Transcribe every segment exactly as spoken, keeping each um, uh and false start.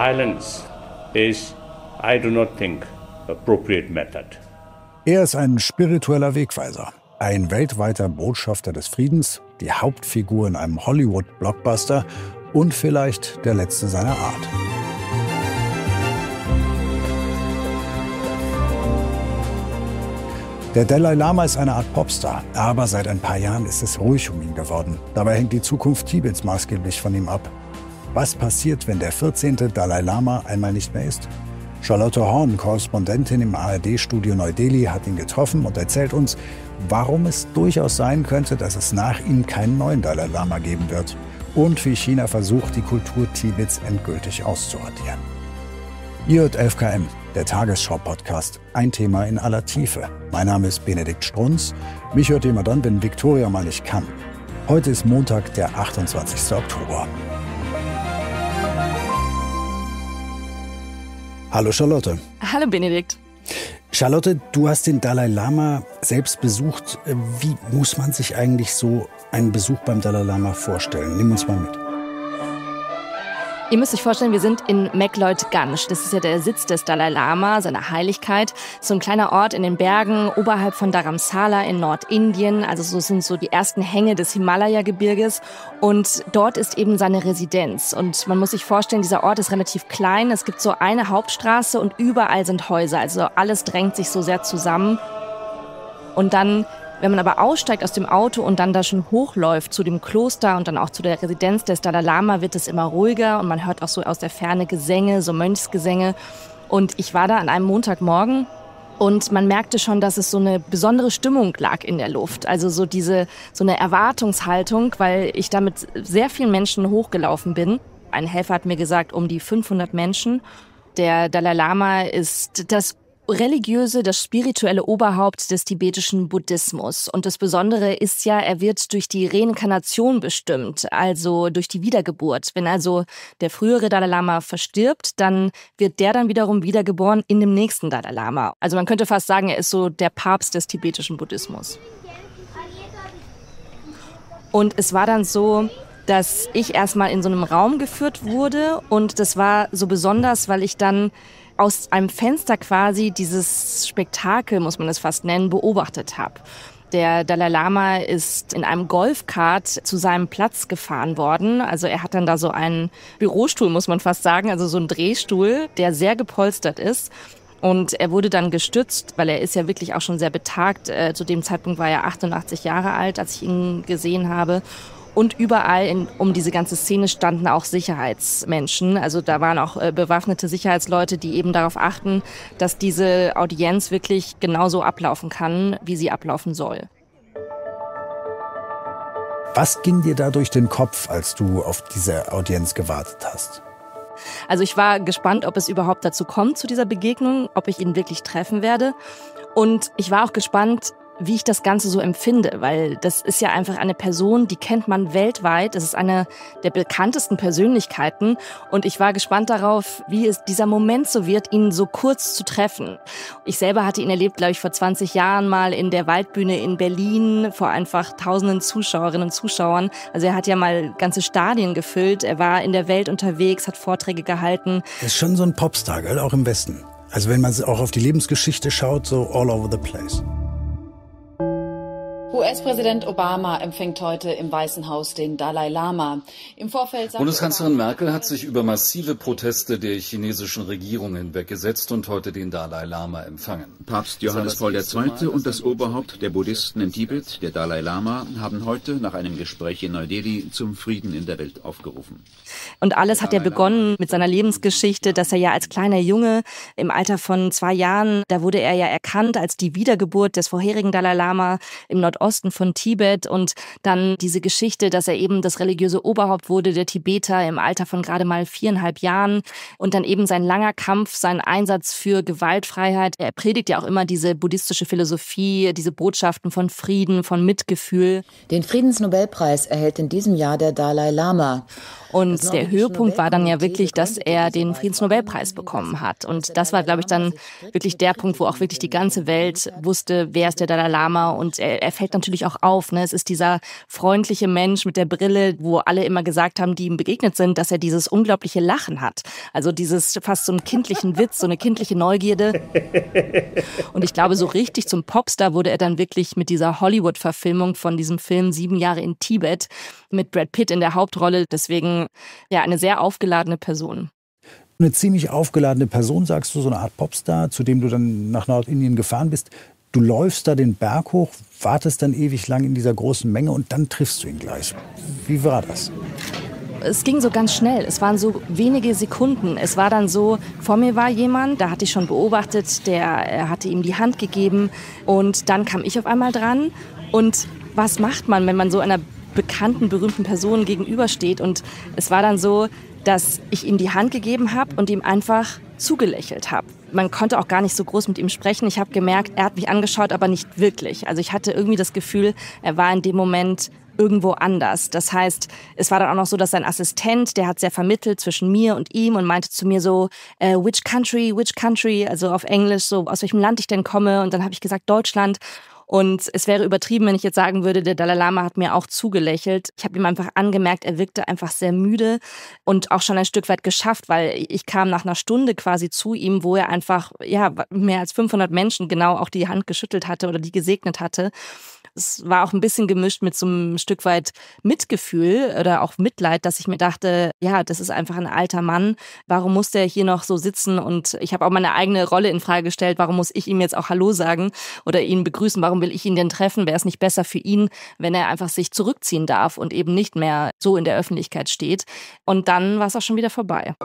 violence is, I do not think, appropriate method. Er ist ein spiritueller Wegweiser, ein weltweiter Botschafter des Friedens, die Hauptfigur in einem Hollywood-Blockbuster und vielleicht der letzte seiner Art. Der Dalai Lama ist eine Art Popstar, aber seit ein paar Jahren ist es ruhig um ihn geworden. Dabei hängt die Zukunft Tibets maßgeblich von ihm ab. Was passiert, wenn der vierzehnte Dalai Lama einmal nicht mehr ist? Charlotte Horn, Korrespondentin im A R D-Studio Neu-Delhi, hat ihn getroffen und erzählt uns, warum es durchaus sein könnte, dass es nach ihm keinen neuen Dalai Lama geben wird. Und wie China versucht, die Kultur Tibets endgültig auszusortieren. Ihr hört elf K M, der Tagesschau-Podcast. Ein Thema in aller Tiefe. Mein Name ist Benedikt Strunz. Mich hört ihr immer dann, wenn Viktoria mal nicht kann. Heute ist Montag, der achtundzwanzigste Oktober. Hallo Charlotte. Hallo Benedikt. Charlotte, du hast den Dalai Lama selbst besucht. Wie muss man sich eigentlich so einen Besuch beim Dalai Lama vorstellen? Nimm uns mal mit. Ihr müsst euch vorstellen, wir sind in Mekloit Ganj. Das ist ja der Sitz des Dalai Lama, seiner Heiligkeit. So ein kleiner Ort in den Bergen oberhalb von Dharamsala in Nordindien. Also so sind so die ersten Hänge des Himalaya-Gebirges. Und dort ist eben seine Residenz. Und man muss sich vorstellen, dieser Ort ist relativ klein. Es gibt so eine Hauptstraße und überall sind Häuser. Also alles drängt sich so sehr zusammen. Und dann, wenn man aber aussteigt aus dem Auto und dann da schon hochläuft zu dem Kloster und dann auch zu der Residenz des Dalai Lama, wird es immer ruhiger und man hört auch so aus der Ferne Gesänge, so Mönchsgesänge. Und ich war da an einem Montagmorgen und man merkte schon, dass es so eine besondere Stimmung lag in der Luft. Also so diese, so eine Erwartungshaltung, weil ich da mit sehr vielen Menschen hochgelaufen bin. Ein Helfer hat mir gesagt, um die fünfhundert Menschen. Der Dalai Lama ist das religiöse, das spirituelle Oberhaupt des tibetischen Buddhismus. Und das Besondere ist ja, er wird durch die Reinkarnation bestimmt, also durch die Wiedergeburt. Wenn also der frühere Dalai Lama verstirbt, dann wird der dann wiederum wiedergeboren in dem nächsten Dalai Lama. Also man könnte fast sagen, er ist so der Papst des tibetischen Buddhismus. Und es war dann so, dass ich erstmal in so einem Raum geführt wurde und das war so besonders, weil ich dann aus einem Fenster quasi dieses Spektakel, muss man es fast nennen, beobachtet habe. Der Dalai Lama ist in einem Golfkart zu seinem Platz gefahren worden. Also er hat dann da so einen Bürostuhl, muss man fast sagen, also so einen Drehstuhl, der sehr gepolstert ist. Und er wurde dann gestützt, weil er ist ja wirklich auch schon sehr betagt. Äh, zu dem Zeitpunkt war er achtundachtzig Jahre alt, als ich ihn gesehen habe. Und überall in, um diese ganze Szene standen auch Sicherheitsmenschen. Also da waren auch äh, bewaffnete Sicherheitsleute, die eben darauf achten, dass diese Audienz wirklich genauso ablaufen kann, wie sie ablaufen soll. Was ging dir da durch den Kopf, als du auf diese Audienz gewartet hast? Also ich war gespannt, ob es überhaupt dazu kommt, zu dieser Begegnung, ob ich ihn wirklich treffen werde. Und ich war auch gespannt, wie ich das Ganze so empfinde, weil das ist ja einfach eine Person, die kennt man weltweit. Das ist eine der bekanntesten Persönlichkeiten und ich war gespannt darauf, wie es dieser Moment so wird, ihn so kurz zu treffen. Ich selber hatte ihn erlebt, glaube ich, vor zwanzig Jahren mal in der Waldbühne in Berlin vor einfach tausenden Zuschauerinnen und Zuschauern. Also er hat ja mal ganze Stadien gefüllt, er war in der Welt unterwegs, hat Vorträge gehalten. Er ist schon so ein Popstar, gell? Auch im Westen. Also wenn man auch auf die Lebensgeschichte schaut, so all over the place. U S-Präsident Obama empfängt heute im Weißen Haus den Dalai Lama. Im Vorfeld Bundeskanzlerin Merkel hat sich über massive Proteste der chinesischen Regierung hinweggesetzt und heute den Dalai Lama empfangen. Papst Johannes Paul der Zweite und das Oberhaupt der Buddhisten in Tibet, der Dalai Lama, haben heute nach einem Gespräch in Neu-Delhi zum Frieden in der Welt aufgerufen. Und alles hat ja begonnen mit seiner Lebensgeschichte, dass er ja als kleiner Junge im Alter von zwei Jahren, da wurde er ja erkannt als die Wiedergeburt des vorherigen Dalai Lama im Nordosten von Tibet und dann diese Geschichte, dass er eben das religiöse Oberhaupt wurde der Tibeter im Alter von gerade mal viereinhalb Jahren und dann eben sein langer Kampf, sein Einsatz für Gewaltfreiheit. Er predigt ja auch immer diese buddhistische Philosophie, diese Botschaften von Frieden, von Mitgefühl. Den Friedensnobelpreis erhält in diesem Jahr der Dalai Lama. Und der Höhepunkt war dann ja wirklich, dass er den Friedensnobelpreis bekommen hat. Und das war, glaube ich, dann wirklich der Punkt, wo auch wirklich die ganze Welt wusste, wer ist der Dalai Lama. Und er, er fällt fällt natürlich auch auf. Ne? Es ist dieser freundliche Mensch mit der Brille, wo alle immer gesagt haben, die ihm begegnet sind, dass er dieses unglaubliche Lachen hat. Also dieses fast so einen kindlichen Witz, so eine kindliche Neugierde. Und ich glaube, so richtig zum Popstar wurde er dann wirklich mit dieser Hollywood-Verfilmung von diesem Film Sieben Jahre in Tibet mit Brad Pitt in der Hauptrolle. Deswegen ja eine sehr aufgeladene Person. Eine ziemlich aufgeladene Person, sagst du, so eine Art Popstar, zu dem du dann nach Nordindien gefahren bist. Du läufst da den Berg hoch, wartest dann ewig lang in dieser großen Menge und dann triffst du ihn gleich. Wie war das? Es ging so ganz schnell. Es waren so wenige Sekunden. Es war dann so, vor mir war jemand, da hatte ich schon beobachtet, der hatte ihm die Hand gegeben und dann kam ich auf einmal dran. Und was macht man, wenn man so einer bekannten, berühmten Person gegenübersteht? Und es war dann so, dass ich ihm die Hand gegeben habe und ihm einfach zugelächelt habe. Man konnte auch gar nicht so groß mit ihm sprechen. Ich habe gemerkt, er hat mich angeschaut, aber nicht wirklich. Also ich hatte irgendwie das Gefühl, er war in dem Moment irgendwo anders. Das heißt, es war dann auch noch so, dass sein Assistent, der hat sehr vermittelt zwischen mir und ihm und meinte zu mir so, äh, which country, which country, also auf Englisch, so aus welchem Land ich denn komme. Und dann habe ich gesagt, Deutschland. Und es wäre übertrieben, wenn ich jetzt sagen würde, der Dalai Lama hat mir auch zugelächelt. Ich habe ihm einfach angemerkt, er wirkte einfach sehr müde und auch schon ein Stück weit geschafft, weil ich kam nach einer Stunde quasi zu ihm, wo er einfach ja mehr als fünfhundert Menschen genau auch die Hand geschüttelt hatte oder die gesegnet hatte. Es war auch ein bisschen gemischt mit so einem Stück weit Mitgefühl oder auch Mitleid, dass ich mir dachte, ja, das ist einfach ein alter Mann. Warum muss der hier noch so sitzen? Und ich habe auch meine eigene Rolle in Frage gestellt. Warum muss ich ihm jetzt auch Hallo sagen oder ihn begrüßen? Warum will ich ihn denn treffen? Wäre es nicht besser für ihn, wenn er einfach sich zurückziehen darf und eben nicht mehr so in der Öffentlichkeit steht? Und dann war es auch schon wieder vorbei.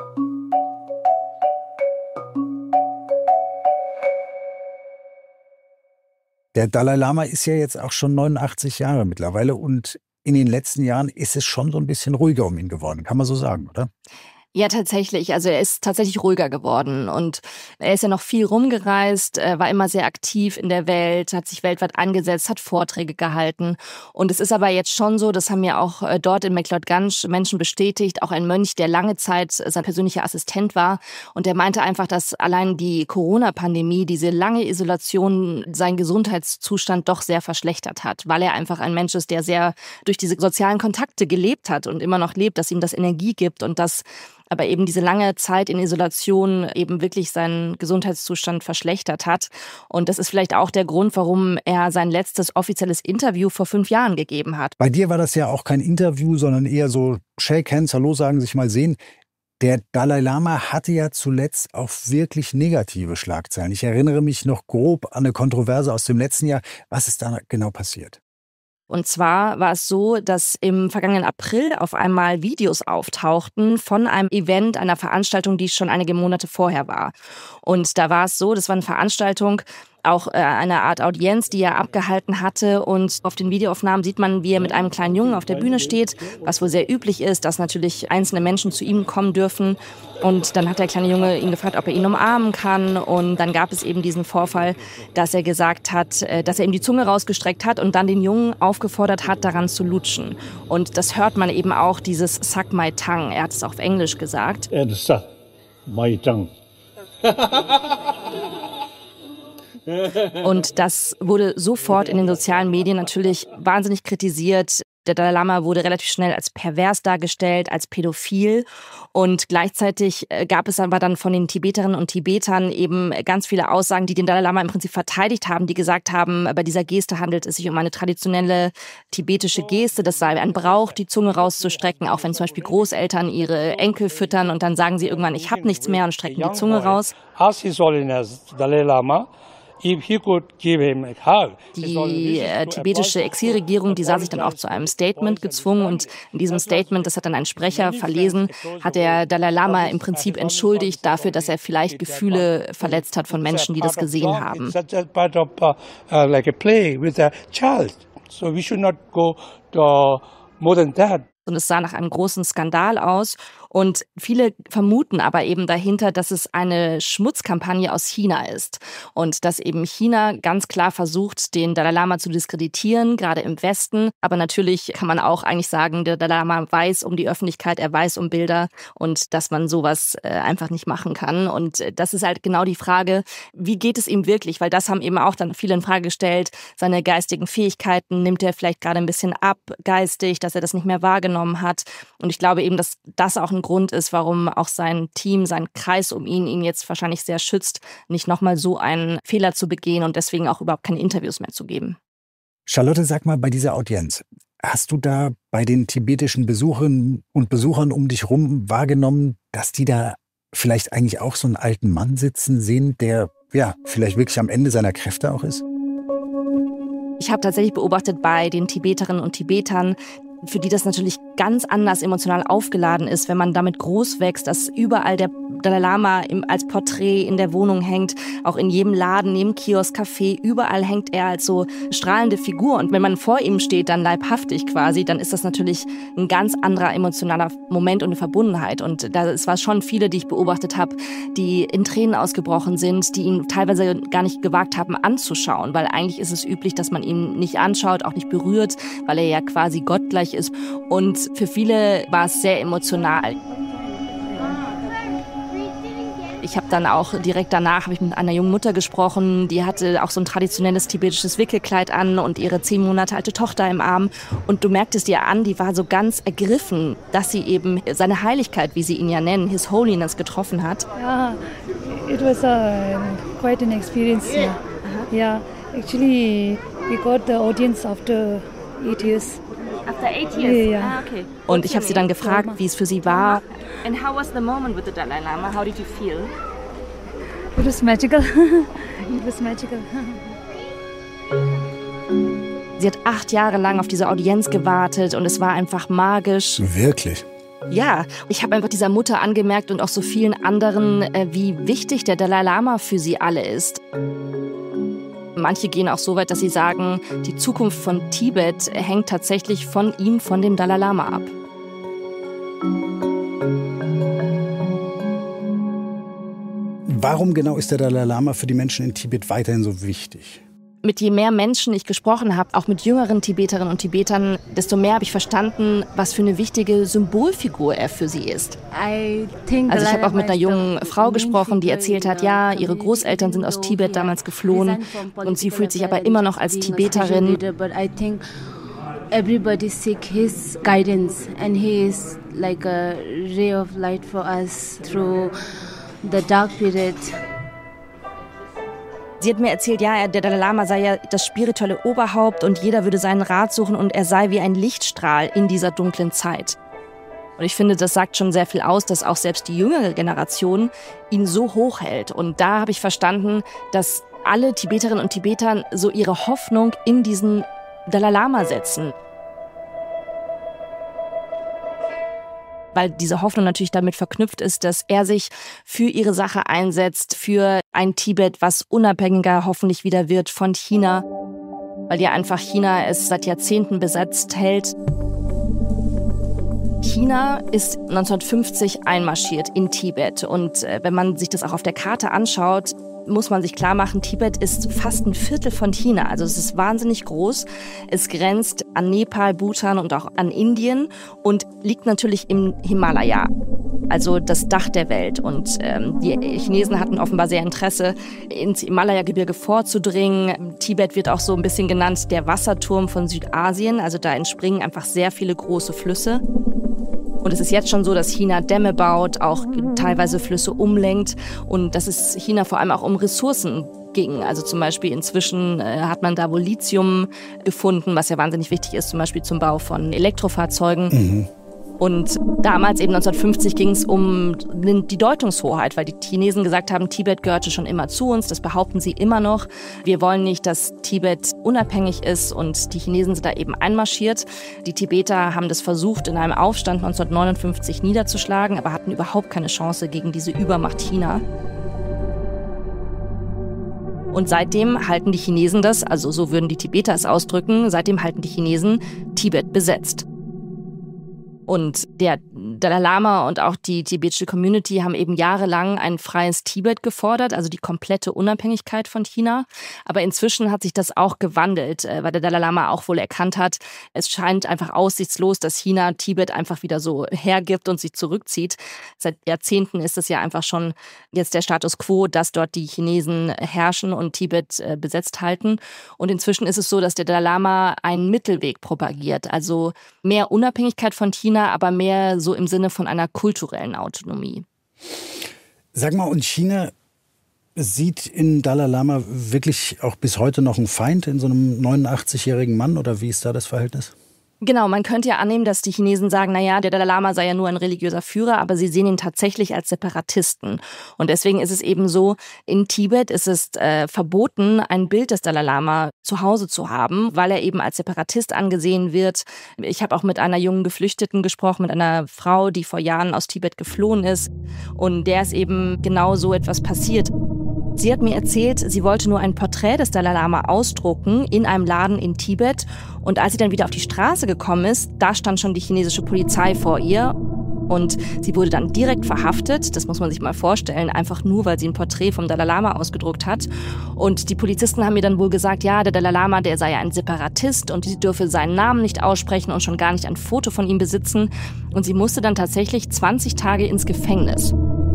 Der Dalai Lama ist ja jetzt auch schon neunundachtzig Jahre mittlerweile und in den letzten Jahren ist es schon so ein bisschen ruhiger um ihn geworden, kann man so sagen, oder? Ja, tatsächlich. Also er ist tatsächlich ruhiger geworden und er ist ja noch viel rumgereist, war immer sehr aktiv in der Welt, hat sich weltweit angesetzt, hat Vorträge gehalten. Und es ist aber jetzt schon so, das haben ja auch dort in McLeod-Ganj Menschen bestätigt, auch ein Mönch, der lange Zeit sein persönlicher Assistent war. Und der meinte einfach, dass allein die Corona-Pandemie, diese lange Isolation, seinen Gesundheitszustand doch sehr verschlechtert hat, weil er einfach ein Mensch ist, der sehr durch diese sozialen Kontakte gelebt hat und immer noch lebt, dass ihm das Energie gibt und das aber eben diese lange Zeit in Isolation eben wirklich seinen Gesundheitszustand verschlechtert hat. Und das ist vielleicht auch der Grund, warum er sein letztes offizielles Interview vor fünf Jahren gegeben hat. Bei dir war das ja auch kein Interview, sondern eher so Shake Hands, Hallo sagen, sich mal sehen. Der Dalai Lama hatte ja zuletzt auch wirklich negative Schlagzeilen. Ich erinnere mich noch grob an eine Kontroverse aus dem letzten Jahr. Was ist da genau passiert? Und zwar war es so, dass im vergangenen April auf einmal Videos auftauchten von einem Event, einer Veranstaltung, die schon einige Monate vorher war. Und da war es so, das war eine Veranstaltung, auch eine Art Audienz, die er abgehalten hatte. Und auf den Videoaufnahmen sieht man, wie er mit einem kleinen Jungen auf der Bühne steht, was wohl sehr üblich ist, dass natürlich einzelne Menschen zu ihm kommen dürfen. Und dann hat der kleine Junge ihn gefragt, ob er ihn umarmen kann. Und dann gab es eben diesen Vorfall, dass er gesagt hat, dass er ihm die Zunge rausgestreckt hat und dann den Jungen aufgefordert hat, daran zu lutschen. Und das hört man eben auch, dieses Suck my tongue. Er hat es auf Englisch gesagt. And suck my tongue. Und das wurde sofort in den sozialen Medien natürlich wahnsinnig kritisiert. Der Dalai Lama wurde relativ schnell als pervers dargestellt, als pädophil. Und gleichzeitig gab es aber dann von den Tibeterinnen und Tibetern eben ganz viele Aussagen, die den Dalai Lama im Prinzip verteidigt haben, die gesagt haben, bei dieser Geste handelt es sich um eine traditionelle tibetische Geste. Das sei ein Brauch, die Zunge rauszustrecken, auch wenn zum Beispiel Großeltern ihre Enkel füttern und dann sagen sie irgendwann, ich habe nichts mehr und strecken die Zunge raus. Dalai Lama. Die äh, tibetische Exilregierung, die sah sich dann auch zu einem Statement gezwungen und in diesem Statement, das hat dann ein Sprecher verlesen, hat der Dalai Lama im Prinzip entschuldigt dafür, dass er vielleicht Gefühle verletzt hat von Menschen, die das gesehen haben. Und es sah nach einem großen Skandal aus. Und viele vermuten aber eben dahinter, dass es eine Schmutzkampagne aus China ist. Und dass eben China ganz klar versucht, den Dalai Lama zu diskreditieren, gerade im Westen. Aber natürlich kann man auch eigentlich sagen, der Dalai Lama weiß um die Öffentlichkeit, er weiß um Bilder und dass man sowas äh, einfach nicht machen kann. Und das ist halt genau die Frage, wie geht es ihm wirklich? Weil das haben eben auch dann viele in Frage gestellt. Seine geistigen Fähigkeiten nimmt er vielleicht gerade ein bisschen ab, geistig, dass er das nicht mehr wahrgenommen hat. Und ich glaube eben, dass das auch ein Grund ist, warum auch sein Team, sein Kreis um ihn, ihn jetzt wahrscheinlich sehr schützt, nicht nochmal so einen Fehler zu begehen und deswegen auch überhaupt keine Interviews mehr zu geben. Charlotte, sag mal, bei dieser Audienz, hast du da bei den tibetischen Besucherinnen und Besuchern um dich rum wahrgenommen, dass die da vielleicht eigentlich auch so einen alten Mann sitzen sehen, der ja vielleicht wirklich am Ende seiner Kräfte auch ist? Ich habe tatsächlich beobachtet bei den Tibeterinnen und Tibetern, für die das natürlich ganz anders emotional aufgeladen ist, wenn man damit groß wächst, dass überall der Dalai Lama im, als Porträt in der Wohnung hängt, auch in jedem Laden, neben Kiosk, Café, überall hängt er als so strahlende Figur. Und wenn man vor ihm steht, dann leibhaftig quasi, dann ist das natürlich ein ganz anderer emotionaler Moment und eine Verbundenheit. Und da es war schon viele, die ich beobachtet habe, die in Tränen ausgebrochen sind, die ihn teilweise gar nicht gewagt haben anzuschauen, weil eigentlich ist es üblich, dass man ihn nicht anschaut, auch nicht berührt, weil er ja quasi gottgleich ist. Und für viele war es sehr emotional. Ich habe dann auch direkt danach habe ich mit einer jungen Mutter gesprochen, die hatte auch so ein traditionelles tibetisches Wickelkleid an und ihre zehn Monate alte Tochter im Arm. Und du merktest ihr an, die war so ganz ergriffen, dass sie eben seine Heiligkeit, wie sie ihn ja nennen, His Holiness, getroffen hat. Ja, it was a, quite an experience. Yeah, uh-huh. Yeah, actually we got the audience after eight years. After eight years? Yeah, yeah. Ah, okay. Und ich habe sie dann gefragt, wie es für sie war. And how was the moment with the Dalai Lama? How did you feel? It was magical. It was magical. Sie hat acht Jahre lang auf diese Audienz gewartet und es war einfach magisch. Wirklich? Ja, ich habe einfach dieser Mutter angemerkt und auch so vielen anderen, wie wichtig der Dalai Lama für sie alle ist. Manche gehen auch so weit, dass sie sagen, die Zukunft von Tibet hängt tatsächlich von ihm, von dem Dalai Lama ab. Warum genau ist der Dalai Lama für die Menschen in Tibet weiterhin so wichtig? Mit je mehr Menschen ich gesprochen habe, auch mit jüngeren Tibeterinnen und Tibetern, desto mehr habe ich verstanden, was für eine wichtige Symbolfigur er für sie ist. Also ich habe auch mit einer jungen Frau gesprochen, die erzählt hat, ja, ihre Großeltern sind aus Tibet damals geflohen und sie fühlt sich aber immer noch als Tibeterin. Everybody seek his guidance and he is like a ray of light for us through the dark period. Sie hat mir erzählt, ja, der Dalai Lama sei ja das spirituelle Oberhaupt und jeder würde seinen Rat suchen und er sei wie ein Lichtstrahl in dieser dunklen Zeit. Und ich finde, das sagt schon sehr viel aus, dass auch selbst die jüngere Generation ihn so hoch hält. Und da habe ich verstanden, dass alle Tibeterinnen und Tibeter so ihre Hoffnung in diesen Dalai Lama setzen. Weil diese Hoffnung natürlich damit verknüpft ist, dass er sich für ihre Sache einsetzt, für ein Tibet, was unabhängiger hoffentlich wieder wird von China, weil ja einfach China es seit Jahrzehnten besetzt hält. China ist neunzehnhundertfünfzig einmarschiert in Tibet und wenn man sich das auch auf der Karte anschaut, muss man sich klar machen, Tibet ist fast ein Viertel von China. Also es ist wahnsinnig groß. Es grenzt an Nepal, Bhutan und auch an Indien und liegt natürlich im Himalaya, also das Dach der Welt. Und ähm, die Chinesen hatten offenbar sehr Interesse, ins Himalaya-Gebirge vorzudringen. Tibet wird auch so ein bisschen genannt der Wasserturm von Südasien. Also da entspringen einfach sehr viele große Flüsse. Und es ist jetzt schon so, dass China Dämme baut, auch teilweise Flüsse umlenkt und dass es China vor allem auch um Ressourcen ging. Also zum Beispiel inzwischen äh, hat man da wohl Lithium gefunden, was ja wahnsinnig wichtig ist, zum Beispiel zum Bau von Elektrofahrzeugen. Mhm. Und damals, eben neunzehnhundertfünfzig, ging es um die Deutungshoheit, weil die Chinesen gesagt haben, Tibet gehörte schon immer zu uns, das behaupten sie immer noch. Wir wollen nicht, dass Tibet unabhängig ist und die Chinesen sind da eben einmarschiert. Die Tibeter haben das versucht, in einem Aufstand neunzehnhundertneunundfünfzig niederzuschlagen, aber hatten überhaupt keine Chance gegen diese Übermacht China. Und seitdem halten die Chinesen das, also so würden die Tibeter es ausdrücken, seitdem halten die Chinesen Tibet besetzt. Und der Dalai Lama und auch die tibetische Community haben eben jahrelang ein freies Tibet gefordert, also die komplette Unabhängigkeit von China. Aber inzwischen hat sich das auch gewandelt, weil der Dalai Lama auch wohl erkannt hat, es scheint einfach aussichtslos, dass China Tibet einfach wieder so hergibt und sich zurückzieht. Seit Jahrzehnten ist es ja einfach schon jetzt der Status quo, dass dort die Chinesen herrschen und Tibet besetzt halten. Und inzwischen ist es so, dass der Dalai Lama einen Mittelweg propagiert, also mehr Unabhängigkeit von China, aber mehr so im Sinne von einer kulturellen Autonomie. Sag mal, und China sieht in Dalai Lama wirklich auch bis heute noch einen Feind in so einem neunundachtzigjährigen Mann, oder wie ist da das Verhältnis? Genau, man könnte ja annehmen, dass die Chinesen sagen, naja, der Dalai Lama sei ja nur ein religiöser Führer, aber sie sehen ihn tatsächlich als Separatisten. Und deswegen ist es eben so, in Tibet ist es äh, verboten, ein Bild des Dalai Lama zu Hause zu haben, weil er eben als Separatist angesehen wird. Ich habe auch mit einer jungen Geflüchteten gesprochen, mit einer Frau, die vor Jahren aus Tibet geflohen ist. Und der ist eben genau so etwas passiert. Sie hat mir erzählt, sie wollte nur ein Porträt des Dalai Lama ausdrucken in einem Laden in Tibet. Und als sie dann wieder auf die Straße gekommen ist, da stand schon die chinesische Polizei vor ihr. Und sie wurde dann direkt verhaftet, das muss man sich mal vorstellen, einfach nur, weil sie ein Porträt vom Dalai Lama ausgedruckt hat. Und die Polizisten haben mir dann wohl gesagt, ja, der Dalai Lama, der sei ja ein Separatist und sie dürfe seinen Namen nicht aussprechen und schon gar nicht ein Foto von ihm besitzen. Und sie musste dann tatsächlich zwanzig Tage ins Gefängnis.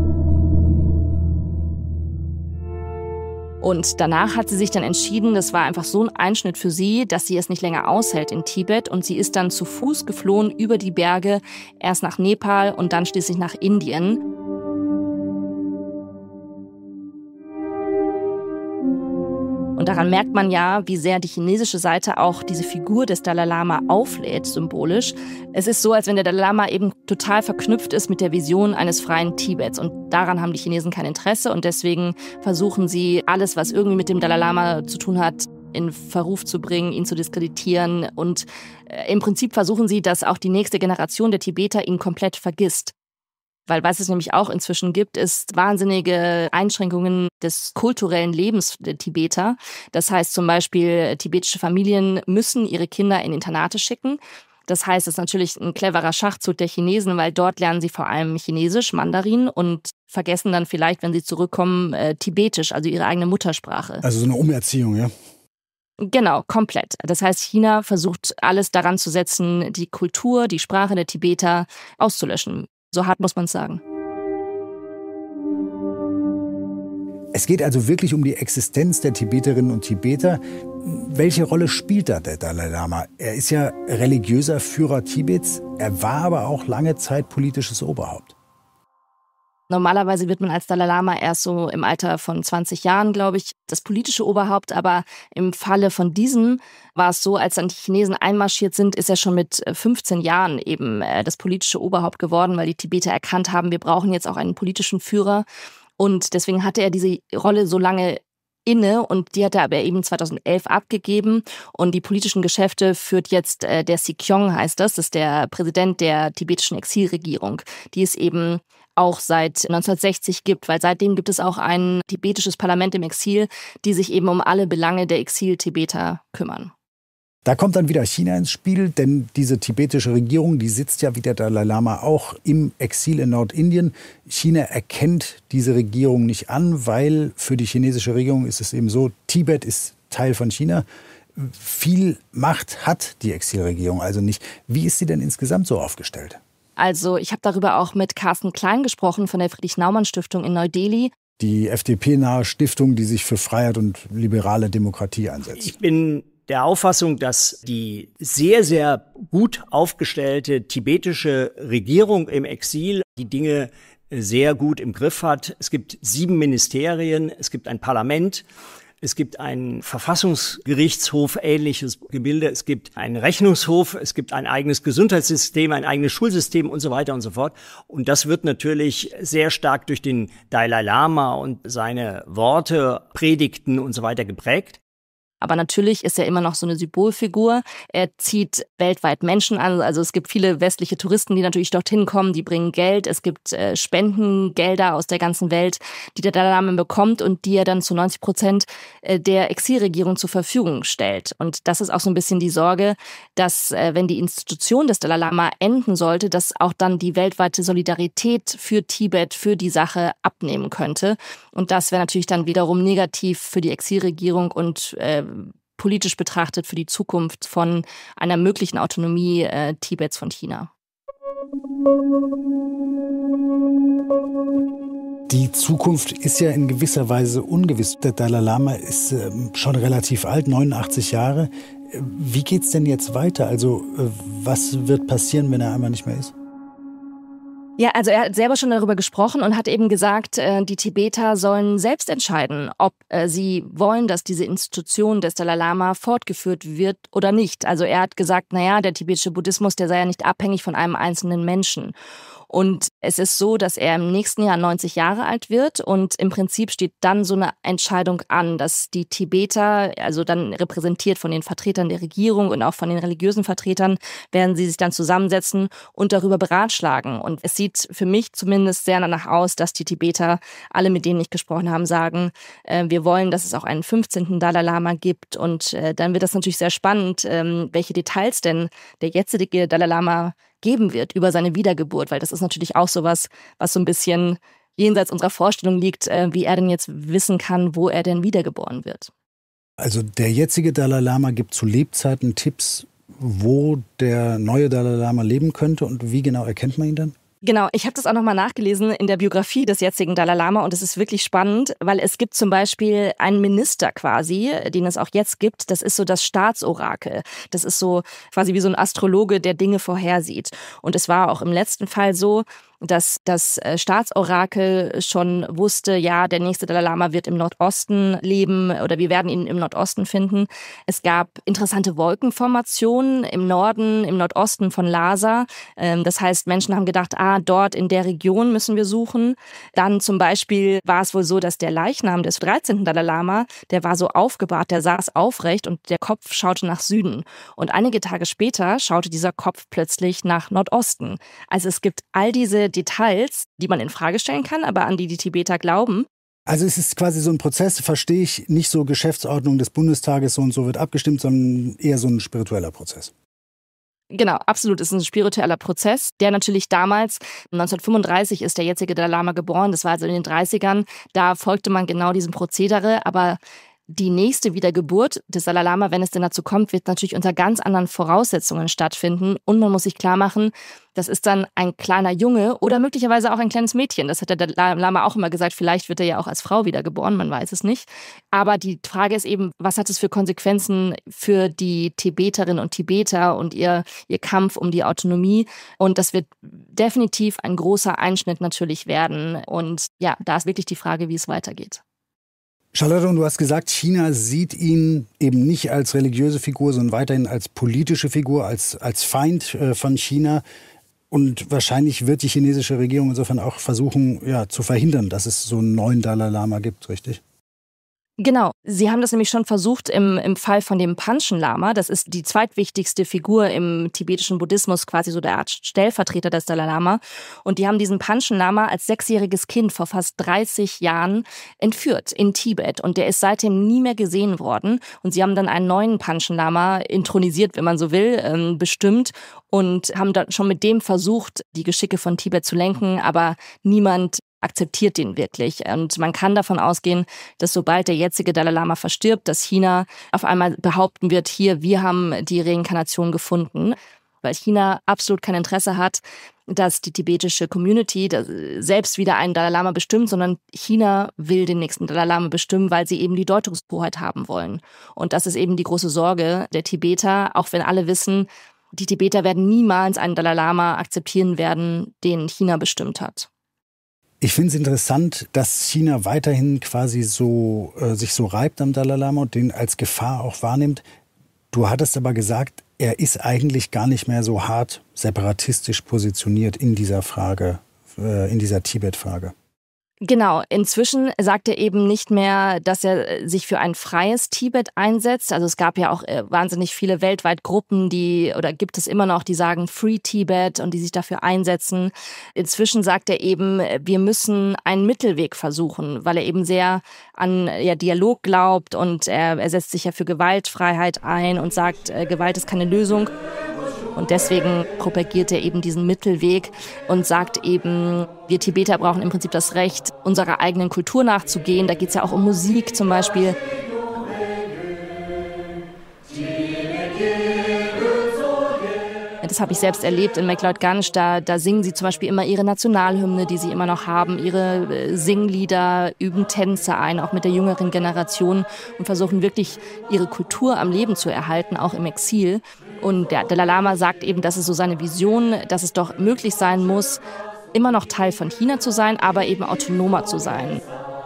Und danach hat sie sich dann entschieden, das war einfach so ein Einschnitt für sie, dass sie es nicht länger aushält in Tibet. Und sie ist dann zu Fuß geflohen über die Berge, erst nach Nepal und dann schließlich nach Indien. Und daran merkt man ja, wie sehr die chinesische Seite auch diese Figur des Dalai Lama auflädt, symbolisch. Es ist so, als wenn der Dalai Lama eben total verknüpft ist mit der Vision eines freien Tibets. Und daran haben die Chinesen kein Interesse. Und deswegen versuchen sie, alles, was irgendwie mit dem Dalai Lama zu tun hat, in Verruf zu bringen, ihn zu diskreditieren. Und äh, im Prinzip versuchen sie, dass auch die nächste Generation der Tibeter ihn komplett vergisst. Weil was es nämlich auch inzwischen gibt, ist wahnsinnige Einschränkungen des kulturellen Lebens der Tibeter. Das heißt zum Beispiel, tibetische Familien müssen ihre Kinder in Internate schicken. Das heißt, es ist natürlich ein cleverer Schachzug der Chinesen, weil dort lernen sie vor allem Chinesisch, Mandarin und vergessen dann vielleicht, wenn sie zurückkommen, äh, Tibetisch, also ihre eigene Muttersprache. Also so eine Umerziehung, ja? Genau, komplett. Das heißt, China versucht alles daran zu setzen, die Kultur, die Sprache der Tibeter auszulöschen. So hart muss man es sagen. Es geht also wirklich um die Existenz der Tibeterinnen und Tibeter. Welche Rolle spielt da der Dalai Lama? Er ist ja religiöser Führer Tibets, er war aber auch lange Zeit politisches Oberhaupt. Normalerweise wird man als Dalai Lama erst so im Alter von zwanzig Jahren, glaube ich, das politische Oberhaupt. Aber im Falle von diesem war es so, als dann die Chinesen einmarschiert sind, ist er schon mit fünfzehn Jahren eben das politische Oberhaupt geworden, weil die Tibeter erkannt haben, wir brauchen jetzt auch einen politischen Führer. Und deswegen hatte er diese Rolle so lange inne und die hat er aber eben zweitausendelf abgegeben und die politischen Geschäfte führt jetzt äh, der Sikyong, heißt das, das ist der Präsident der tibetischen Exilregierung, die es eben auch seit neunzehnhundertsechzig gibt, weil seitdem gibt es auch ein tibetisches Parlament im Exil, die sich eben um alle Belange der Exil-Tibeter kümmern. Da kommt dann wieder China ins Spiel, denn diese tibetische Regierung, die sitzt ja wie der Dalai Lama auch im Exil in Nordindien. China erkennt diese Regierung nicht an, weil für die chinesische Regierung ist es eben so, Tibet ist Teil von China. Viel Macht hat die Exilregierung also nicht. Wie ist sie denn insgesamt so aufgestellt? Also ich habe darüber auch mit Carsten Klein gesprochen von der Friedrich-Naumann-Stiftung in Neu-Delhi. Die F D P-nahe Stiftung, die sich für Freiheit und liberale Demokratie einsetzt. Ich bin der Auffassung, dass die sehr, sehr gut aufgestellte tibetische Regierung im Exil die Dinge sehr gut im Griff hat. Es gibt sieben Ministerien, es gibt ein Parlament, es gibt einen Verfassungsgerichtshof, ähnliches Gebilde, es gibt einen Rechnungshof, es gibt ein eigenes Gesundheitssystem, ein eigenes Schulsystem und so weiter und so fort. Und das wird natürlich sehr stark durch den Dalai Lama und seine Worte, Predigten und so weiter geprägt. Aber natürlich ist er immer noch so eine Symbolfigur. Er zieht weltweit Menschen an. Also es gibt viele westliche Touristen, die natürlich dorthin kommen, die bringen Geld. Es gibt äh, Spendengelder aus der ganzen Welt, die der Dalai Lama bekommt und die er dann zu neunzig Prozent der Exilregierung zur Verfügung stellt. Und das ist auch so ein bisschen die Sorge, dass äh, wenn die Institution des Dalai Lama enden sollte, dass auch dann die weltweite Solidarität für Tibet, für die Sache abnehmen könnte. Und das wäre natürlich dann wiederum negativ für die Exilregierung und äh, politisch betrachtet für die Zukunft von einer möglichen Autonomie äh, Tibets von China. Die Zukunft ist ja in gewisser Weise ungewiss. Der Dalai Lama ist äh, schon relativ alt, neunundachtzig Jahre. Wie geht's denn jetzt weiter? Also äh, was wird passieren, wenn er einmal nicht mehr ist? Ja, also er hat selber schon darüber gesprochen und hat eben gesagt, die Tibeter sollen selbst entscheiden, ob sie wollen, dass diese Institution des Dalai Lama fortgeführt wird oder nicht. Also er hat gesagt, naja, der tibetische Buddhismus, der sei ja nicht abhängig von einem einzelnen Menschen. Und es ist so, dass er im nächsten Jahr neunzig Jahre alt wird und im Prinzip steht dann so eine Entscheidung an, dass die Tibeter, also dann repräsentiert von den Vertretern der Regierung und auch von den religiösen Vertretern, werden sie sich dann zusammensetzen und darüber beratschlagen. Und es sieht für mich zumindest sehr danach aus, dass die Tibeter, alle mit denen ich gesprochen habe, sagen, äh, wir wollen, dass es auch einen fünfzehnten Dalai Lama gibt. Und äh, dann wird das natürlich sehr spannend, ähm, welche Details denn der jetzige Dalai Lama geben wird über seine Wiedergeburt, weil das ist natürlich auch sowas, was so ein bisschen jenseits unserer Vorstellung liegt, wie er denn jetzt wissen kann, wo er denn wiedergeboren wird. Also der jetzige Dalai Lama gibt zu Lebzeiten Tipps, wo der neue Dalai Lama leben könnte und wie genau erkennt man ihn dann? Genau, ich habe das auch nochmal nachgelesen in der Biografie des jetzigen Dalai Lama und es ist wirklich spannend, weil es gibt zum Beispiel einen Minister quasi, den es auch jetzt gibt, das ist so das Staatsorakel. Das ist so quasi wie so ein Astrologe, der Dinge vorhersieht. Und es war auch im letzten Fall so, dass das Staatsorakel schon wusste, ja, der nächste Dalai Lama wird im Nordosten leben oder wir werden ihn im Nordosten finden. Es gab interessante Wolkenformationen im Norden, im Nordosten von Lhasa. Das heißt, Menschen haben gedacht, ah, dort in der Region müssen wir suchen. Dann zum Beispiel war es wohl so, dass der Leichnam des dreizehnten Dalai Lama, der war so aufgebahrt, der saß aufrecht und der Kopf schaute nach Süden. Und einige Tage später schaute dieser Kopf plötzlich nach Nordosten. Also es gibt all diese Details, die man in Frage stellen kann, aber an die die Tibeter glauben. Also es ist quasi so ein Prozess, verstehe ich, nicht so Geschäftsordnung des Bundestages, so und so wird abgestimmt, sondern eher so ein spiritueller Prozess. Genau, absolut, es ist ein spiritueller Prozess, der natürlich damals, neunzehnhundertfünfunddreißig ist der jetzige Dalai Lama geboren, das war also in den dreißigern, da folgte man genau diesem Prozedere, aber die nächste Wiedergeburt des Dalai Lama, wenn es denn dazu kommt, wird natürlich unter ganz anderen Voraussetzungen stattfinden. Und man muss sich klar machen, das ist dann ein kleiner Junge oder möglicherweise auch ein kleines Mädchen. Das hat der Dalai Lama auch immer gesagt. Vielleicht wird er ja auch als Frau wiedergeboren, man weiß es nicht. Aber die Frage ist eben, was hat es für Konsequenzen für die Tibeterinnen und Tibeter und ihr, ihr Kampf um die Autonomie? Und das wird definitiv ein großer Einschnitt natürlich werden. Und ja, da ist wirklich die Frage, wie es weitergeht. Charlotte, und du hast gesagt, China sieht ihn eben nicht als religiöse Figur, sondern weiterhin als politische Figur, als, als Feind äh, von China. Und wahrscheinlich wird die chinesische Regierung insofern auch versuchen, ja, zu verhindern, dass es so einen neuen Dalai Lama gibt, richtig? Genau, sie haben das nämlich schon versucht im, im Fall von dem Panchen Lama. Das ist die zweitwichtigste Figur im tibetischen Buddhismus, quasi so der Art Stellvertreter des Dalai Lama. Und die haben diesen Panchen Lama als sechsjähriges Kind vor fast dreißig Jahren entführt in Tibet. Und der ist seitdem nie mehr gesehen worden. Und sie haben dann einen neuen Panchen Lama intronisiert, wenn man so will, ähm, bestimmt. Und haben dann schon mit dem versucht, die Geschicke von Tibet zu lenken. Aber niemand akzeptiert den wirklich. Und man kann davon ausgehen, dass sobald der jetzige Dalai Lama verstirbt, dass China auf einmal behaupten wird, hier, wir haben die Reinkarnation gefunden. Weil China absolut kein Interesse hat, dass die tibetische Community selbst wieder einen Dalai Lama bestimmt, sondern China will den nächsten Dalai Lama bestimmen, weil sie eben die Deutungshoheit haben wollen. Und das ist eben die große Sorge der Tibeter, auch wenn alle wissen, die Tibeter werden niemals einen Dalai Lama akzeptieren werden, den China bestimmt hat. Ich finde es interessant, dass China weiterhin quasi so äh, sich so reibt am Dalai Lama und den als Gefahr auch wahrnimmt. Du hattest aber gesagt, er ist eigentlich gar nicht mehr so hart separatistisch positioniert in dieser Frage, äh, in dieser Tibet-Frage. Genau, inzwischen sagt er eben nicht mehr, dass er sich für ein freies Tibet einsetzt. Also es gab ja auch wahnsinnig viele weltweit Gruppen, die, oder gibt es immer noch, die sagen Free Tibet und die sich dafür einsetzen. Inzwischen sagt er eben, wir müssen einen Mittelweg versuchen, weil er eben sehr an ja, Dialog glaubt und er, er setzt sich ja für Gewaltfreiheit ein und sagt, äh, Gewalt ist keine Lösung. Und deswegen propagiert er eben diesen Mittelweg und sagt eben, wir Tibeter brauchen im Prinzip das Recht, unserer eigenen Kultur nachzugehen. Da geht es ja auch um Musik zum Beispiel. Das habe ich selbst erlebt in McLeod-Ganj. Da, da singen sie zum Beispiel immer ihre Nationalhymne, die sie immer noch haben, ihre Singlieder, üben Tänze ein, auch mit der jüngeren Generation und versuchen wirklich ihre Kultur am Leben zu erhalten, auch im Exil. Und der Dalai Lama sagt eben, das ist so seine Vision, dass es doch möglich sein muss, immer noch Teil von China zu sein, aber eben autonomer zu sein.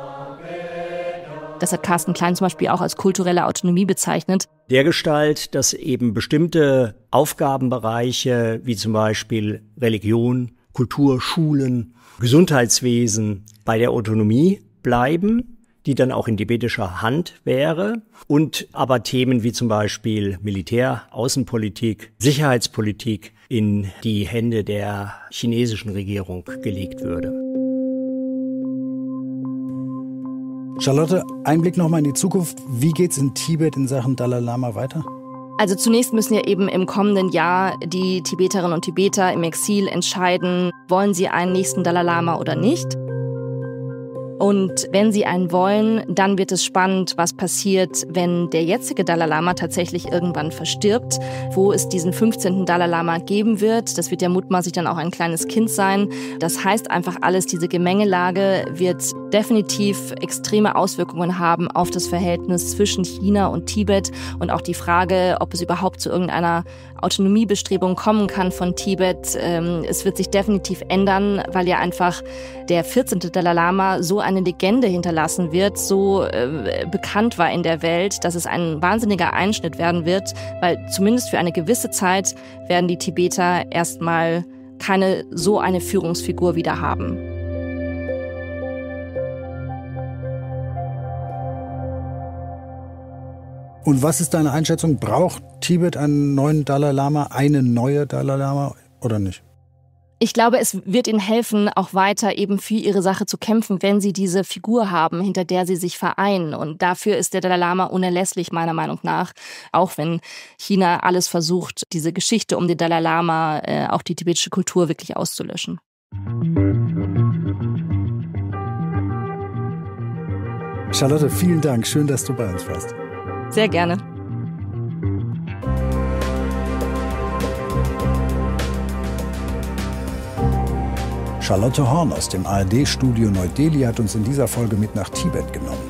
Das hat Carsten Klein zum Beispiel auch als kulturelle Autonomie bezeichnet. Dergestalt, dass eben bestimmte Aufgabenbereiche wie zum Beispiel Religion, Kultur, Schulen, Gesundheitswesen bei der Autonomie bleiben, die dann auch in tibetischer Hand wäre, und aber Themen wie zum Beispiel Militär, Außenpolitik, Sicherheitspolitik in die Hände der chinesischen Regierung gelegt würde. Charlotte, Einblick nochmal in die Zukunft. Wie geht's in Tibet in Sachen Dalai Lama weiter? Also zunächst müssen ja eben im kommenden Jahr die Tibeterinnen und Tibeter im Exil entscheiden, wollen sie einen nächsten Dalai Lama oder nicht. Und wenn sie einen wollen, dann wird es spannend, was passiert, wenn der jetzige Dalai Lama tatsächlich irgendwann verstirbt, wo es diesen fünfzehnten Dalai Lama geben wird. Das wird ja mutmaßlich dann auch ein kleines Kind sein. Das heißt einfach alles, diese Gemengelage wird definitiv extreme Auswirkungen haben auf das Verhältnis zwischen China und Tibet und auch die Frage, ob es überhaupt zu irgendeiner Autonomiebestrebung kommen kann von Tibet. Es wird sich definitiv ändern, weil ja einfach der vierzehnte Dalai Lama so eine Legende hinterlassen wird, so äh, bekannt war in der Welt, dass es ein wahnsinniger Einschnitt werden wird, weil zumindest für eine gewisse Zeit werden die Tibeter erstmal keine so eine Führungsfigur wieder haben. Und was ist deine Einschätzung? Braucht Tibet einen neuen Dalai Lama, eine neue Dalai Lama oder nicht? Ich glaube, es wird ihnen helfen, auch weiter eben für ihre Sache zu kämpfen, wenn sie diese Figur haben, hinter der sie sich vereinen. Und dafür ist der Dalai Lama unerlässlich, meiner Meinung nach. Auch wenn China alles versucht, diese Geschichte um den Dalai Lama, äh, auch die tibetische Kultur wirklich auszulöschen. Charlotte, vielen Dank. Schön, dass du bei uns warst. Sehr gerne. Charlotte Horn aus dem A R D-Studio Neu-Delhi hat uns in dieser Folge mit nach Tibet genommen.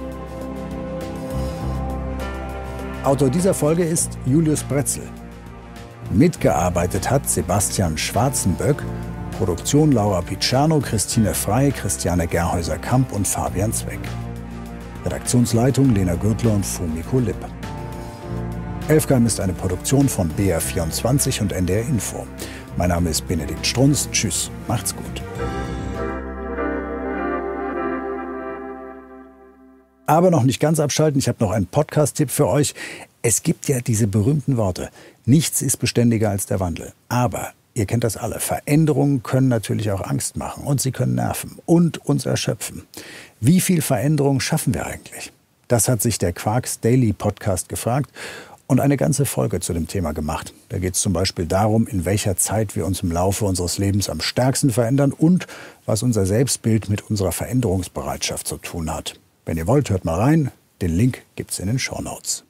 Autor dieser Folge ist Julius Bretzel. Mitgearbeitet hat Sebastian Schwarzenböck, Produktion Laura Picciano, Christine Frey, Christiane Gerhäuser-Kamp und Fabian Zweck. Redaktionsleitung Lena Gürtler und Fumiko Lipp. Elfgeheim ist eine Produktion von B R vierundzwanzig und N D R Info. Mein Name ist Benedikt Strunz. Tschüss, macht's gut. Aber noch nicht ganz abschalten, ich habe noch einen Podcast-Tipp für euch. Es gibt ja diese berühmten Worte, nichts ist beständiger als der Wandel. Aber, ihr kennt das alle, Veränderungen können natürlich auch Angst machen und sie können nerven und uns erschöpfen. Wie viel Veränderung schaffen wir eigentlich? Das hat sich der Quarks Daily Podcast gefragt und eine ganze Folge zu dem Thema gemacht. Da geht es zum Beispiel darum, in welcher Zeit wir uns im Laufe unseres Lebens am stärksten verändern und was unser Selbstbild mit unserer Veränderungsbereitschaft zu tun hat. Wenn ihr wollt, hört mal rein. Den Link gibt's in den Shownotes.